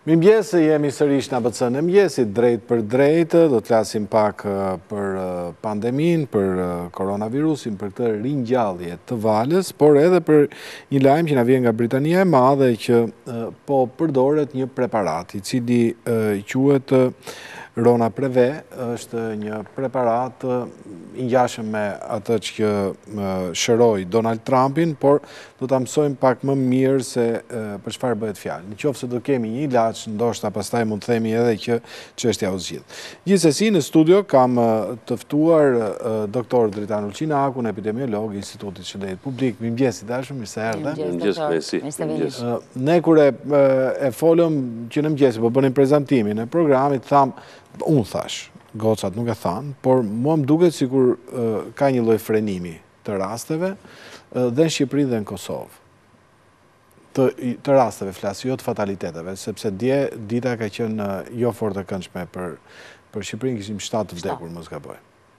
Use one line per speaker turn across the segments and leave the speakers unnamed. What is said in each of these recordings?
Mirëmëngjes, jemi sërish në ABC-n e mëngjesit, drejt për drejt, do të flasim pak për pandemin, për koronavirusin, për këtë ringjallje të valës, por edhe për një lajm që na vjen nga Britania e Madhe që po përdoret një preparat i cili quhet Ronapreve, është një preparat i ngjashëm me atë që shëroi Donald Trumpin, por do ta mësojmë pak më mirë se për çfarë bëhet fjalë. Në qoftë se do kemi një ilaç, ndoshta pastaj mund të themi edhe që çështja u zgjidh. Gjithsesi, në studio kam të ftuar doktor Dritan Ulçinakun, epidemiolog i Institutit Shëndetit Publik. Mirëmëngjes, i dashur, mirë se erdhe.
Mirëmëngjes.
Ne kur e folëm që në mëngjes po bënim prezantimin e programit, unë thash, gocat nuk e thanë, por mua më duket sikur ka një lloj frenimi të rasteve dhe në Shqipëri dhe në Kosovë. Të rasteve flas, jo të fataliteteve, sepse dita ka qenë jo fort e këndshme për Shqipërinë, kishim 7 të vdekur, mos gaboj.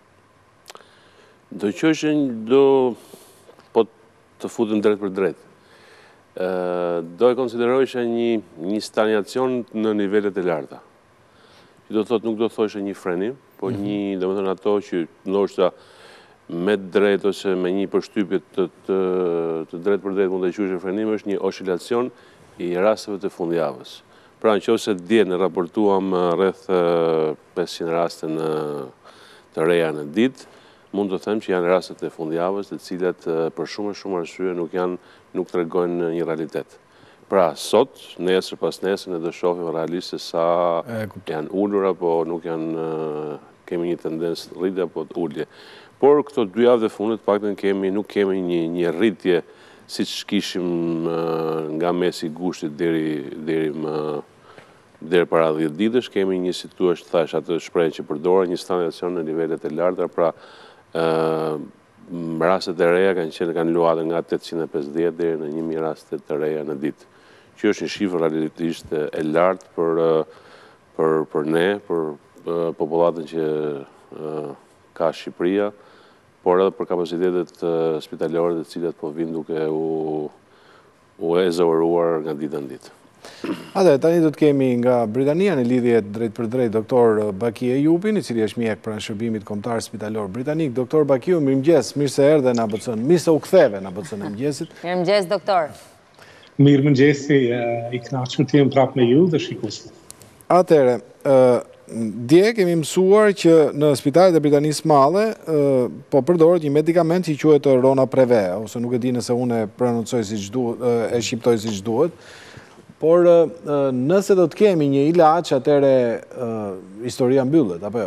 Do qëshën po të futem drejt për drejt. Do e konsiderojshë një stagnacion në nivellet e larta. Do të thotë nuk do të thoshe një frenim, po një, dhe më thënë ato që ndoshta me drejt ose me një përshtypje të drejt për drejt mund të quajë frenim, është një oscilacion i rasteve të fundjavës. Pra nëse dje ne raportuam rreth 500 raste të reja në ditë, mund të them që janë rastet e fundjavës, të cilat për shumë arsye nuk tregojnë një realitet. Pra, sot, nesër pas nesër, ne do shohim realisht se sa janë ulur apo nuk kemi një tendencë të rritje apo të ulje. Por këto 2 javë të fundit paktën nuk kemi një rritje siç kishim nga mesi i gushtit deri para 10 ditësh, kemi një situatë, thash atë shprehje që përdora, një stagnacion në nivelet e larta, pra rastet e reja kanë luajtur nga 850 deri në 1000 raste të reja në ditë, që është një shifër realisht e lartë për ne, për popullatën që ka Shqipëria, por edhe për kapacitetet spitalore të cilat po vinë duke u ezauruar nga ditë në ditë.
Tani do të kemi nga Britania në lidhje drejt për drejt doktor Baki Ejupin, i cili është mjek pranë shërbimit kombëtar spitalor britanik. Doktor Bakiu, mirëmëngjes, mirë se erdhe në ABC-n, mirë se u ktheve në ABC-n e mëngjesit.
Mirëmëngjes, doktor.
Mirëmëngjesi, i kënaqur të jem prapë me ju dhe shikuesve.
Atëherë, dje kemi mësuar që në spitalet e Britanisë Madhe po përdoret një medikament që quhet Ronapreve, ose nuk e di nëse unë e prononcoj siç duhet, e shqiptoj siç duhet, por nëse do të kemi një ilaç, atëherë historia mbyllet, apo jo?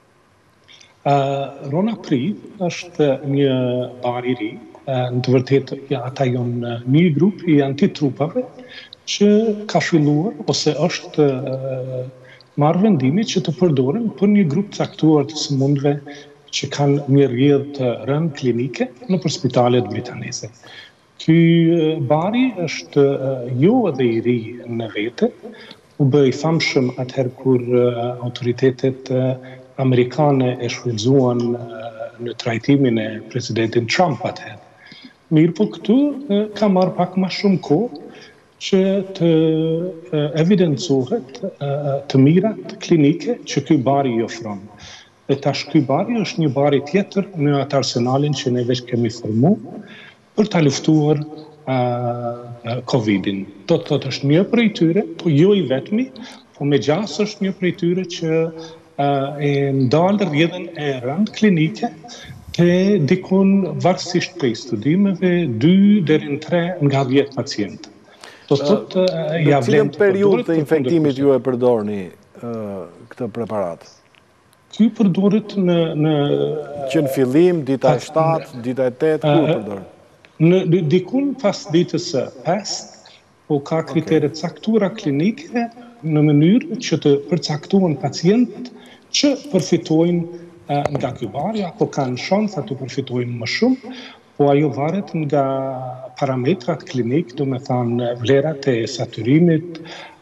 Ronapreve është një bar i ri. Në të vërtetë, ata janë një grup i antitrupave që ka filluar ose është marrë vendimi që të përdoren për një grup caktuar të sëmundjeve që kanë një rrjedhë të rënë klinike nëpër spitalet britaneze. Ky bari është jo edhe i ri në vete, u bë i famshëm atëherë kur autoritetet amerikane e shfrytzuan në trajtimin e presidentit Trump atëherë. Mirë po këtu ka marrë pak më shumë kohë që të evidencohet të mirat klinike që ky bari i ofron. Dhe tash ky bari është një bari tjetër në atë arsenalin që ne veç kemi formu për ta luftuar Covidin. Do të thotë është një prej tyre, po jo i vetmi, po megjithëse është një prej tyre që e ndalë rrjedhën e rënd klinike të dikun varësisht prej studimeve 2 deri në 3 nga 10 pacientë.
Në cilën periudhë të infektimit ju e përdorni këtë preparat?
Ky përdoret në
që në fillim, dita e 7, dita e 8, ku përdoret?
Në dikun pas ditës së 5, po ka kritere caktuara klinike në mënyrë që të përcaktohen pacientët që përfitojnë nga ky bari, apo kanë shansa të përfitojnë më shumë, po ajo varet nga parametrat klinik, do me thanë vlerat e saturimit,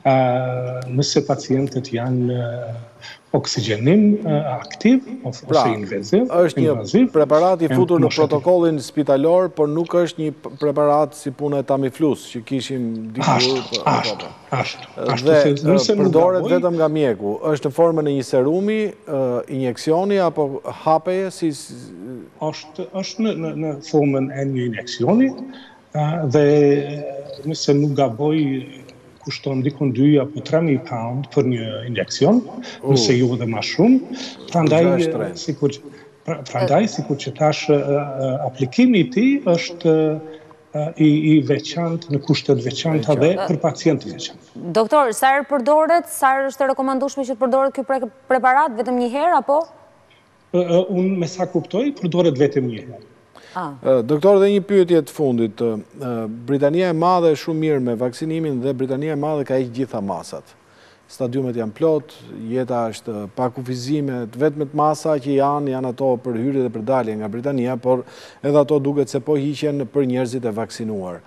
nëse pacientët janë oksigenim aktiv ose invaziv.
Është një preparat i futur në protokollin spitalor, por nuk është një preparat si puna e Tamiflus, që kishim dikur. Dhe përdoret vetëm nga mjeku. Është në formën e një serumi, injeksioni, apo hapeje si...
është në formën e një injeksioni, dhe nëse nuk gaboj kushton dikun 2 apo 3.000 pound për një injekcion, nëse ju dhe ma shumë. Prandaj, sikur që tash aplikimi ti është i veçantë në kushtet veçanta dhe për pacientë veçantë.
Doktor, sa herë përdoret, sa herë është rekomandueshme që të përdoret ky preparat, vetëm një herë apo?
Unë me sa kuptoj, përdoret vetëm një herë.
Doktor, dhe një pyetje të fundit. Britania e Madhe është shumë mirë me vaksinimin dhe Britania e Madhe ka heqë gjitha masat. Stadiumet janë plot, jeta është pa kufizimet, vetmet masa që janë ato për hyrje dhe për dalje nga Britania, por edhe ato duket se po hiqen për njerëzit e vaksinuar.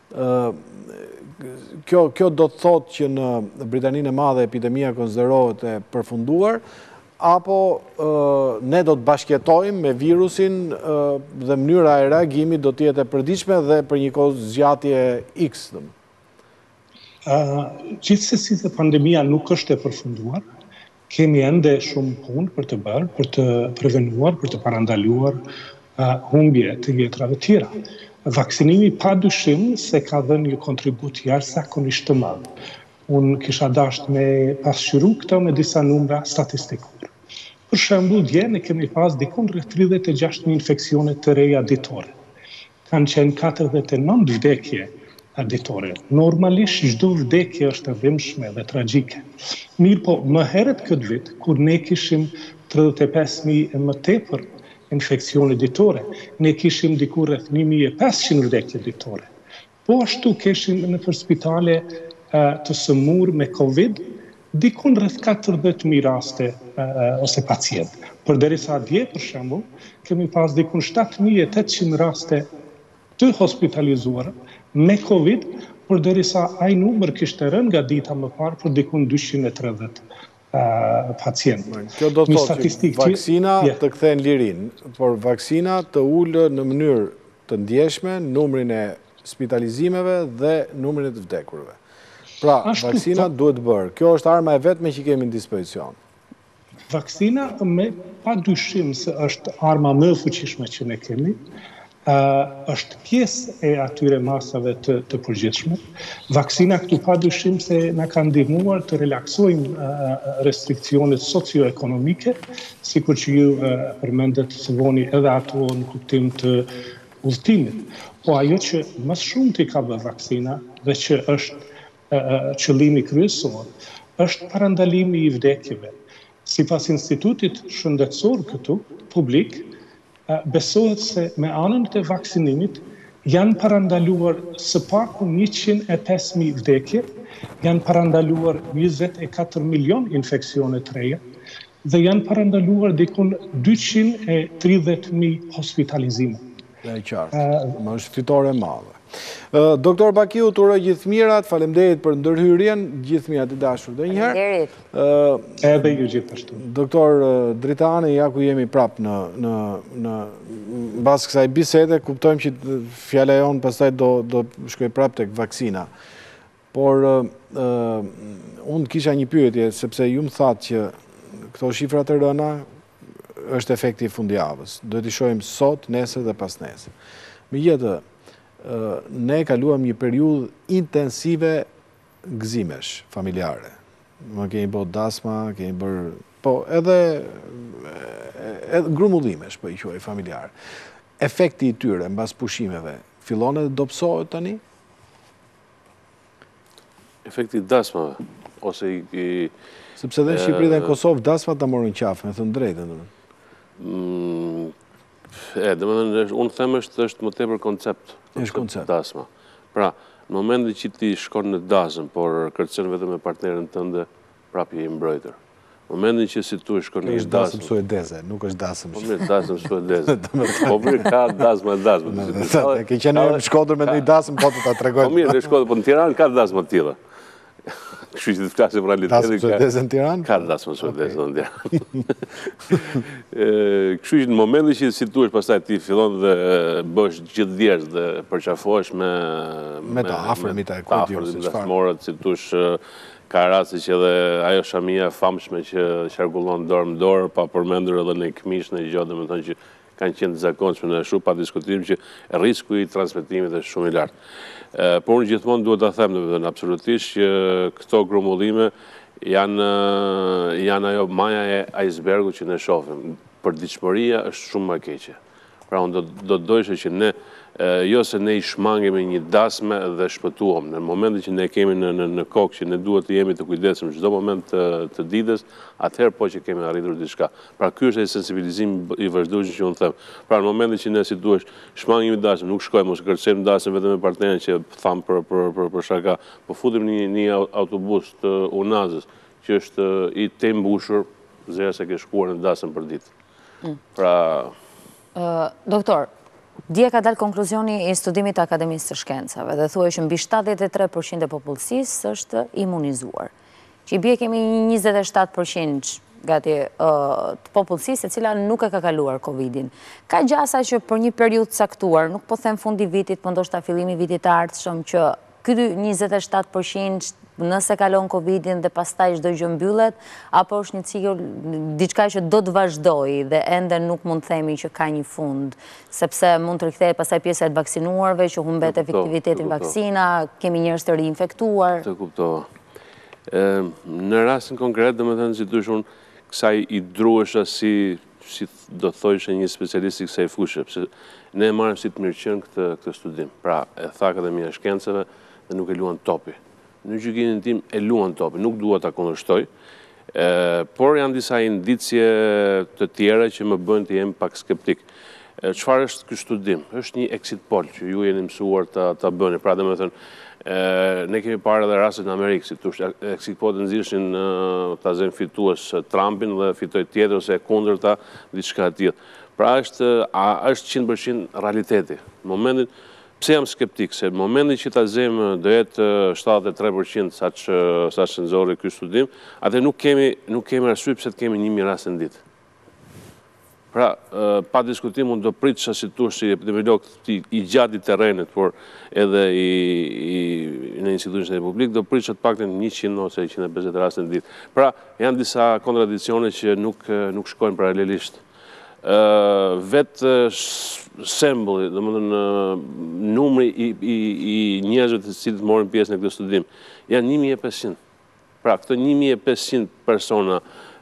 Kjo do të thotë që në Britaninë e Madhe epidemia konsiderohet e përfunduar, apo ne do të bashkjetojmë me virusin dhe mënyra e reagimit do të jetë e përditshme dhe për një kohë zgjatje X.
Gjithsesi se pandemia nuk është e përfunduar, kemi ende shumë punë për të bërë, për të prevenuar, për të parandaluar humbje të jetrave tjera. Vaksinimi pa dyshim se ka dhënë një kontribut jashtëzakonisht të madh. Unë kisha dasht me pasqyru këto me disa numra statistikore. Për shembull, dje ne kemi pas dikon rreth 36.000 infeksione të reja ditore. Kanë qenë 49 vdekje ditore. Normalisht çdo vdekje është e dhimbshme dhe tragjike. Mirë po, më herët këtë vit, kur ne kishim 35.000 e më tepër infeksione ditore, ne kishim diku rreth 1.500 vdekje ditore. Po ashtu kishim në spitale të sëmur me Covid, dikun rreth 40.000 raste ose pacient. Përderisa dje, për shembull, kemi pas dikun 7.800 raste të hospitalizuar me Covid, përderisa ai numër kishte rënë nga dita më parë për dikun 230 pacient.
Kjo do të thotë që vaksina të kthen lirin, por vaksina të ulë në mënyrë të ndjeshme numrin e spitalizimeve dhe numrin e të vdekurve. Pra, vaksina duhet bërë. Kjo është arma e vetme që kemi në dispozicion.
Vaksina me pa dyshim se është arma më e fuqishme që ne kemi, është pjesë e atyre masave të përgjithshme. Vaksina këtu pa dyshim se na ka ndihmuar të relaksojmë restriksionet socio-ekonomike, sikur që ju përmendet së voni edhe ato në kuptim të udhëtimit. Po ajo që më shumë t'i ka bërë vaksina dhe që është qëllimi kryesor, është parandalimi i vdekjeve. Sipas institutit shëndetësor këtu, publik, besohet se me anën të vaksinimit janë parandaluar së paku 105.000 vdekje, janë parandaluar 24 milion infeksione të reja dhe janë parandaluar dikun 230.000 hospitalizime.
Dhe qartë, më është fitore madhe. Doktor Bakiu, të uroj gjithë mirat, faleminderit për ndërhyrjen, gjithë mirat i dashur dhe njëherë.
Edhe ju gjithashtu.
Doktor Dritani, ja ku jemi prap në bas kësaj bisede, kuptojmë që fjala jonë pastaj do shkoj prap tek vaksina. Por unë kisha një pyetje, sepse ju më thatë që këto shifrat e rëna është efekti i fundjavës. Do t'i shohim sot, nesër dhe pas nesër. Megjithatë, ne kaluam një periudhë intensive gëzimesh familjare. Më kemi bërë dasma, kemi bërë, po edhe grumbullimesh, po i quaj familjare. Efekti i tyre mbas pushimeve fillon edhe dobësohet tani?
Efekti i dasmave ose i
sepse dhe në Shqipëri dhe në Kosovë dasmat ta morën qafë, me thënë drejtën.
Unë them është më tepër koncept.
Është koncept.
Dasma. Pra, në momentin që ti shkon në dasëm, por kërcen vetëm me partnerin tënde, prapë je i mbrojtër. Në momentin që si tu shkon në dasëm.
Është dasëm suedeze, nuk është dasëm.
Po mirë, dasëm suedeze. Po mirë, ka dasma.
Ke qenë në Shkodër me një dasëm, po të ta tregoj.
Po mirë, në Shkodër, po në Tiranë ka dasma tilla. Kështu që të flasim realitetin.
Dasmë suedeze në Tiranë?
Ka dasmë suedeze në Tiranë. Kështu që në momentin që si tuash pastaj ti fillon dhe bësh gjithë djerës dhe përqafohesh
me të afërmit e
dasmorët, si tuash ka rasti që edhe ajo shamia famshme që qarkullon dorë më dorë, pa përmendur edhe në këmish në gjë, domethënë që kanë qenë të zakonshme në shumë pa diskutim që risku i transmetimit është shumë i lartë. Por unë gjithmonë duhet ta them domethënë absolutisht që këto grumullime janë ajo maja e icebergut që ne shohim. Përditshmëria është shumë më e keqe. Pra unë do të dojshë që ne jo se ne i shmangemi një dasme dhe shpëtuam. Në momentin që ne kemi në kokë që ne duhet të jemi të kujdesshëm çdo moment të ditës, atëherë po që kemi arritur diçka. Pra ky është ai sensibilizim i vazhdueshëm që unë them. Pra në momentin që ne si duhesh shmangemi dasme, nuk shkojmë mos kërcejmë dasme vetëm me partnerin që tham për shaka, po futem në një autobus të Unazës që është i të mbushur, zera se ke shkuar në dasëm për ditë. Pra
doktor, dje ka dalë konkluzioni i studimit të Akademisë së Shkencave dhe thuaj që mbi 73% e popullsisë është imunizuar. Që i bie kemi 27% gati të popullsisë e cila nuk e ka kaluar Covidin. Ka gjasa që për një periudhë caktuar, nuk po them fundi vitit, po ndoshta fillimi vitit të ardhshëm, që ky 27% nëse kalon Covidin dhe pastaj çdo gjë mbyllet, apo është një cikël diçka që do të vazhdojë dhe ende nuk mund të themi që ka një fund, sepse mund të rikthehet pastaj pjesa e vaksinuarve që humbet efektivitetin vaksina, kemi njerëz të rinfektuar.
Të kuptova. Në rastin konkret, domethënë si thosh unë, kësaj i druhesha si do thojshë një specialist i kësaj fushë, sepse ne e marrim si të mirëqen këtë studim. Pra, e tha Akademia e Shkencave dhe nuk e luan topi. Në gjykimin tim e luan topi, nuk dua ta kundërshtoj, por janë disa indicje të tjera që më bëjnë të jem pak skeptik. Çfarë është ky studim? Është një exit poll që ju jeni mësuar ta bëni. Pra domethënë, ne kemi parë edhe raste në Amerikë, si thosh, exit poll të nxirrshin ta zënë fitues Trumpin dhe fitoi tjetër ose e kundërta diçka e tillë. Pra është 100% realiteti. Në momentin pse jam skeptik, se në momentin që ta zemë do jetë 73% sa që nxorri ky studim, atë nuk kemi arsye pse të kemi 1000 raste në ditë. Pra, pa diskutim unë do pritësha si tush si epidemiolog i gjatë i terrenit, por edhe në institucionet e publik, do pritësha të paktën 100 ose 150 raste në ditë. Pra, janë disa kontradicione që nuk shkojnë paralelisht. Vetë sembulli, domethënë numri i njerëzve të cilët morën pjesë në këtë studim, janë 1500. Pra, këto 1500 persona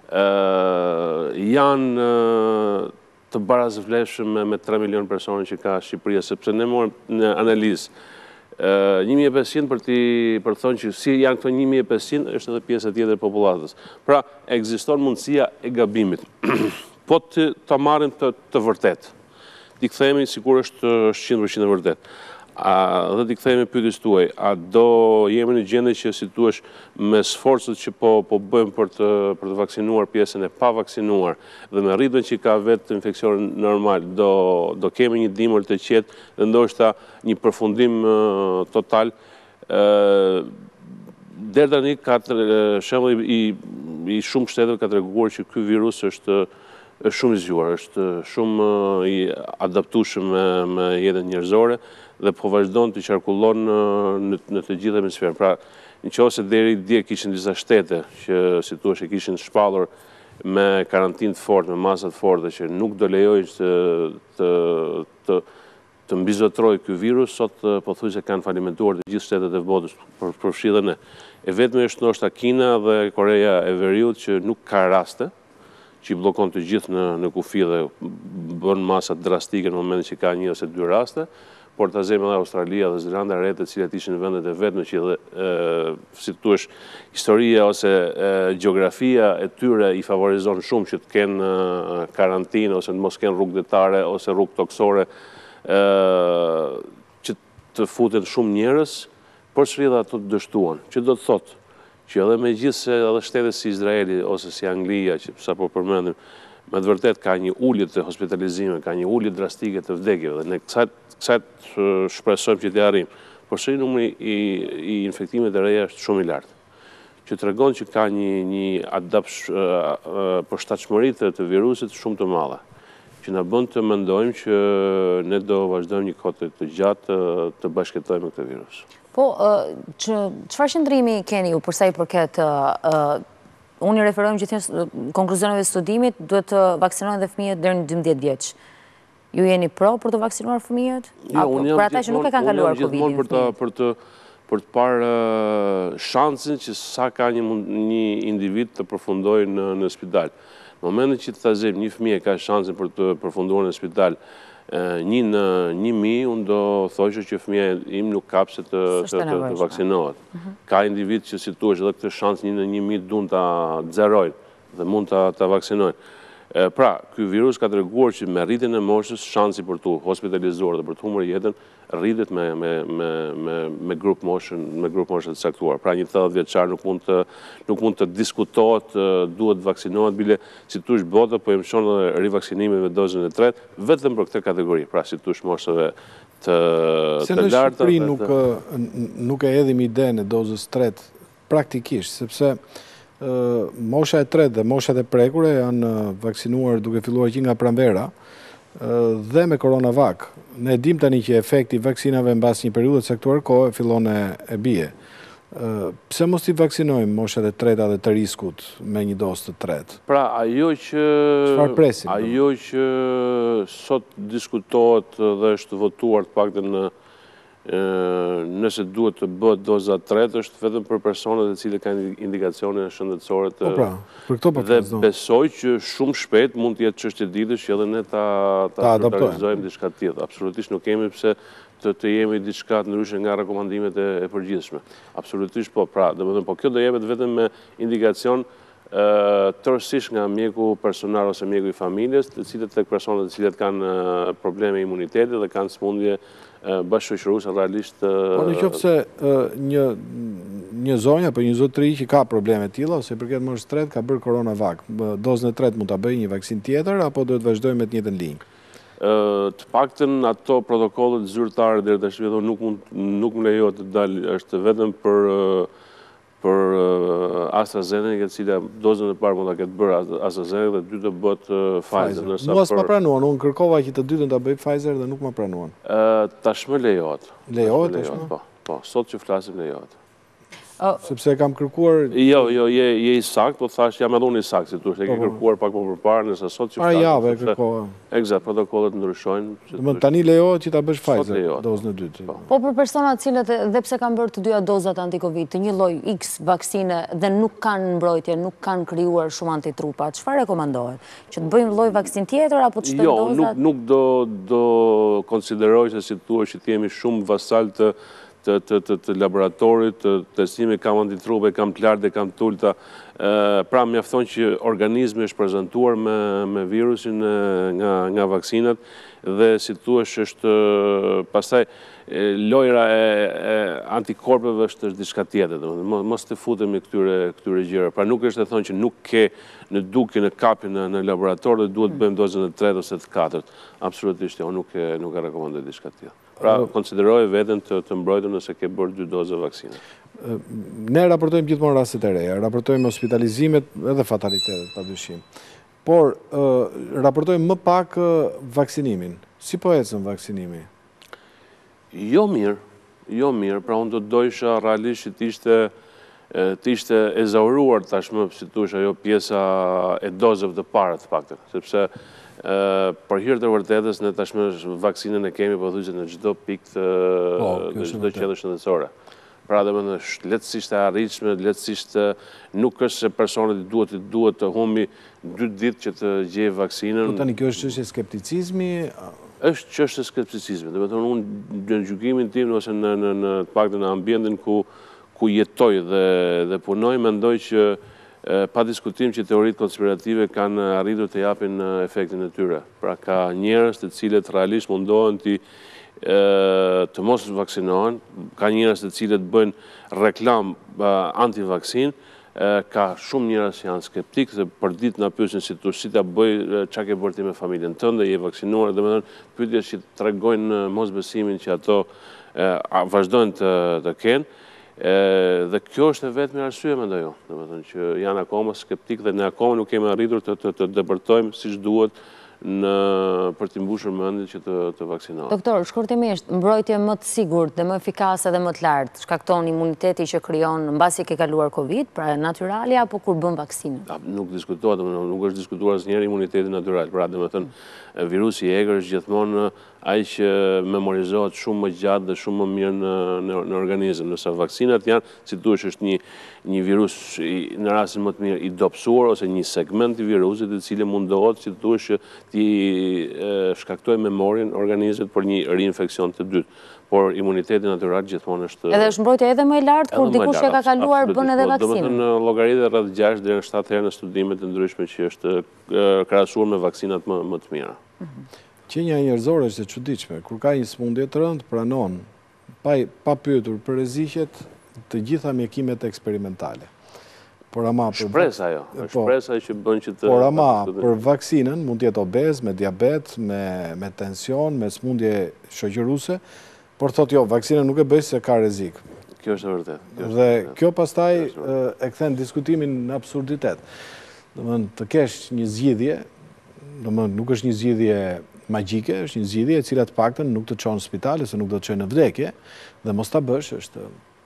janë të barazvlefshëm me 3 milion persona që ka Shqipëria, sepse ne morëm në analizë 1500 për të thonë që si janë këto 1500 është edhe pjesa tjetër e popullatës. Pra, ekziston mundësia e gabimit. Po të marrim të vërtet. Ti kthehemi sikur është 100% e vërtet. Dhe ti kthehemi pyetjes tuaj, a do jemi në gjendje që si thua me sforcët që po bëjmë për të vaksinuar pjesën e pa vaksinuar dhe me rritjen që ka vetë infeksion normal, do kemi një dimër të qetë dhe ndoshta një përfundim total. Deri tani ka shembull i shumë shtetëve ka treguar që ky virus është shumë i zgjuar, është shumë i adaptueshëm me jetën njerëzore dhe po vazhdon të qarkullon në të gjithë hemisferin. Pra, nëse deri dje kishin disa shtete që si thua e kishin shpallur me karantinë të fortë, me masa të forte që nuk do lejojnë të mbizotrojë ky virus, sot pothuajse kanë falimentuar të gjithë shtetet e botës, përfshi dhe ne. E vetme është ndoshta Kina dhe Korea e Veriut që nuk ka raste, që i blokon të gjithë në kufi dhe bën masa drastike në momentin që ka 1 ose 2 raste, por ta zemë edhe Australia dhe Zelanda re të cilat ishin në vendet e vetme që si thua historia ose gjeografia e tyre i favorizon shumë që të kenë karantinë ose të mos kenë rrugë detare ose rrugë toksore që të futen shumë njerëz, por shrida ato të dështuan. Që do të thotë që edhe me gjithë se edhe shtetet si Izraeli ose si Anglia, që sapo përmendim, me të vërtet ka një ullje të hospitalizime, ka një ullje drastike të vdekjeve, dhe ne kësaj shpresojmë që të arrijmë. Por numri i infektimeve të reja është shumë i lartë. që të regon që ka një përshtatshmëri të virusit shumë të madhe, që na bën të mendojmë që ne do vazhdojmë një kohë të gjatë të bashkëtojmë me këtë virus.
Po, çfarë qëndrimi keni ju përsa i përket, unë i referojmë gjithnjë konkluzioneve studimit, duhet të vaksinohen dhe fëmijët deri në 12 vjeç. Ju jeni pro për të vaksinuar fëmijët?
Jo, unë
për ata që nuk e kanë kaluar
Covid-in. Unë jam gjithmonë për të parë shansin që sa ka një individ të përfundojë në spital. Në momentin që të thazim një fëmijë ka shansin për të përfunduar në spital 1 në 1000, unë do thoshe që fëmija im nuk kapse të vaksinohet. Ka individ që si tu është edhe këtë shans 1 në 1000 dun të zerojnë dhe mund të vaksinojnë. Pra, ky virus ka të reguar që me rritjen e moshës, shansi për të hospitalizuar dhe për të humër jetën, rritet me grup moshën të saktuar. Pra, një 80 vjeçar nuk mund të diskutohet, duhet vaksinohet, bile si tush bota, po e mshon dhe rivaksinime me dozën e tretë, vetëm për këtë kategori, pra si tush moshëve të larta.
Se në Shqipëri nuk e edhim ide në dozës tretë praktikisht, sepse mosha e tretë dhe moshat e prekure janë vaksinuar duke filluar që nga pranvera dhe me koronavak. Ne dim tani që efekti vaksinave në bas një periudhë të saktuar kohë fillon e bie. Pse mos t'i vaksinojmë moshat e treta dhe të riskut me një dozë të tretë?
Pra,
çfarë presim?
Ajo që sot diskutohet dhe është votuar të paktën nëse duhet të bëhet doza tretë, është vetëm për personat e cilët kanë indikacione shëndetësore dhe besoj që shumë shpejt mund të jetë çështje ditësh që edhe ne ta realizojmë diçka tjetër. Absolutisht nuk kemi pse të jemi diçka të ndryshe nga rekomandimet e përgjithshme. Absolutisht po, pra, domethënë po kjo do jepet vetëm me indikacion tërësisht nga mjeku personal ose mjeku i familjes, të cilët tek personat të cilët kanë probleme imuniteti dhe kanë smundje bashkëshoqëruese realisht.
Po në qoftë se një zonjë apo një zotëri që ka probleme të tilla ose përket moshës tretë ka bërë koronavak, dozën e tretë mund ta bëjë një vaksinë tjetër apo duhet vazhdojmë me të njëjtën linjë?
Të paktën ato protokollet zyrtare deri tash nuk më lejohet të dalë, është vetëm për AstraZeneca, e cila dozën e parë mund ta ketë bërë AstraZeneca dhe dytë do bëhet Pfizer.
Mos ma pranuan, unë kërkova që të dytën ta bëj Pfizer dhe nuk ma pranuan.
Tashmë lejohet.
Lejohet tashmë?
Po, sot që flasim lejohet.
Sepse kam kërkuar...
Jo, je i sakt, po thash jam edhe unë i sakt, si tu është, e ke kërkuar pak më përparë, nëse sot që flasim...
Para jave e kërkova.
Egzat, protokollet ndryshojnë.
Tani lejohet që ta bësh Pfizer, dozën e dytë.
Po për personat cilët dhe pse kanë bërë të dyja dozat anti-Covid, të një lloj X vaksine dhe nuk kanë mbrojtje, nuk kanë krijuar shumë antitrupa, çfarë rekomandohet? Që të bëjmë lloj vaksinë tjetër apo të shtojmë dozat?
Jo, nuk do konsideroj se si thua që të jemi shumë vasal të laboratorit, të testime, kam antitrupe, kam të lartë dhe kam të ulta. Pra, mjafton që organizmi është prezentuar me virusin nga vaksinat dhe si thuash është pastaj lojra e antikorpeve është diçka tjetër. Mos të futemi këtyre gjëra. Pra nuk është të thonë që nuk ke në dukje në kapin në laborator dhe duhet bëjmë dozën e tretë ose të katërt. Absolutisht, nuk e rekomandoj diçka tjetër. Pra, konsideroj veten të mbrojtur nëse ke bërë 2 doza vaksine.
Ne raportojmë gjithmonë rastet e reja, raportojmë hospitalizimet edhe fatalitetet, padyshim. Por, raportojmë më pak vaksinimin. Si po ecën vaksinimi?
Jo mirë, pra unë do të dojsha realisht që të ishte ezauruar tashmë, si tush ajo pjesa e dozëve të parë të paktën, sepse për hir të vërtetës ne tashmë vaksinën e kemi pothuajse në çdo pikë në çdo qendër shëndetësore. Pra domethënë lehtësisht e arritshme, lehtësisht nuk është se personat duhet të humbi 2 ditë që të gjejë vaksinën.
Po tani kjo është çështje skepticizmi?
Është çështje skepticizmi. Domethënë unë në gjykimin tim ose në të paktën në ambientin ku jetoj dhe punoj, mendoj që pa diskutim që teoritë konspirative kanë arritur të japin efektin e tyre. Pra ka njerëz të cilët realisht mundohen të mos vaksinohen, ka njerëz të cilët bëjnë reklam anti-vaksin, ka shumë njerëz që janë skeptik dhe për ditë na pyesin si ta bëj, çka ke bërë ti me familjen tënde, je vaksinuar, domethënë pyetje që tregojnë mosbesimin që ato vazhdojnë të kenë. Dhe kjo është e vetme arsye, mendoj unë. Domethënë që janë akoma skeptik dhe ne akoma nuk kemi arritur të depërtojmë siç duhet për t'i mbushur mendjen që të vaksinohen.
Doktor, shkurtimisht, mbrojtje më të sigurt dhe më efikase dhe më të lartë shkakton imuniteti që krijon mbasi ke kaluar Covid, pra natyrali apo kur bën vaksinën?
Nuk diskutohet, nuk është diskutuar asnjëherë imuniteti natyral. Pra, domethënë virusi i egër është gjithmonë ai që memorizohet shumë më gjatë dhe shumë më mirë në organizëm. Nëse vaksinat janë, si thuhesh, është një virus në rastin më të mirë i dobësuar ose një segment i virusit i cili mundohet, si thuhesh, ti shkaktoj memorien organizmit për një reinfekcion të dytë. Por imuniteti natyral gjithmonë është...
Edhe është mbrojtja edhe më e lartë, kur dikush e ka kaluar bën edhe vaksinën.
Në llogaritë rreth 6 deri në 7 herë në studime të ndryshme që është krahasuar me vaksinat më të mira.
Qenia njerëzore është e çuditshme. Kur ka një sëmundje të rëndë, pranon, pa pyetur për rreziqet, të gjitha mjekimet eksperimentale.
Shpresa ajo, është shpresa që bën që të...
Por ama, për vaksinën, mund t'jetë obez, me diabet, me tension, me sëmundje shoqëruese, por thotë jo, vaksinën nuk e bëj se ka rrezik.
Kjo është e vërtetë.
Dhe kjo pastaj e kthen diskutimin në absurditet. Domethënë, të kesh një zgjidhje, domethënë nuk është një zgjidhje magjike, është një zgjidhje e cila të paktën nuk të çon në spital ose nuk do të çojë në vdekje, dhe mos ta bësh është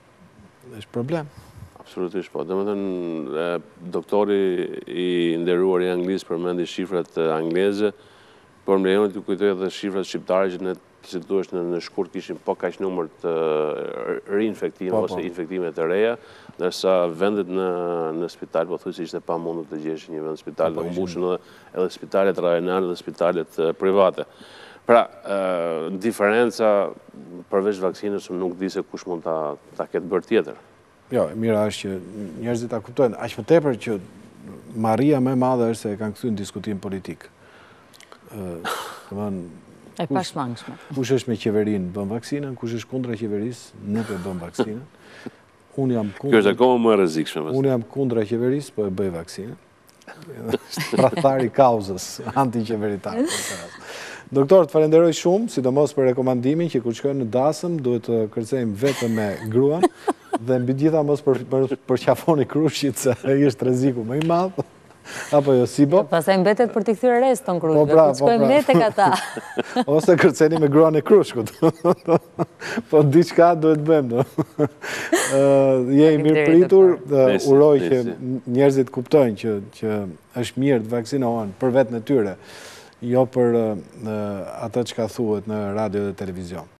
problem.
Absolutisht po. Domethënë, doktori i nderuar i Anglisë përmendi shifrat angleze, por më lejoni të kujtoj edhe shifrat shqiptare që ne, si thuhesh, në shkurt kishim po kaq numër të reinfektime ose infektime të reja, ndërsa vendet në spital pothuajse ishte pamundur të gjesh një vend spital, dhe mbushën edhe spitalet rajonale dhe spitalet private. Pra, diferenca përveç vaksinës nuk di se kush mund ta ketë bërë tjetër.
Jo, mira është që njerëzit ta kuptojnë, aq më tepër që marria më e madhe është se e kanë kthyer në diskutim politik.
E pashmangshme.
Kush është me qeverinë bën vaksinën, kush është kundra qeverisë nuk e bën vaksinën.
Kjo është akoma më e rrezikshme.
Unë jam kundra qeverisë, po e bëj vaksinën. Tradhtari kauzës antiqeveritar. Doktor, të falenderoj shumë, sidomos për rekomandimin që kur shkojmë në dasëm duhet të kërcejmë vetëm me gruan dhe mbi gjitha mos përqafoni krushit se është rreziku më i madh. Apo jo, si bo?
Pastaj mbetet për t'i kthyer reston krushve, ku shkojmë ne tek ata.
Ose kërceni me gruan e krushkut. Po diçka duhet bëjmë. Je i mirë pritur, uroj që njerëzit kuptojnë që është mirë të vaksinohen për vetën e tyre, jo për atë që ka thuhet në radio dhe televizion.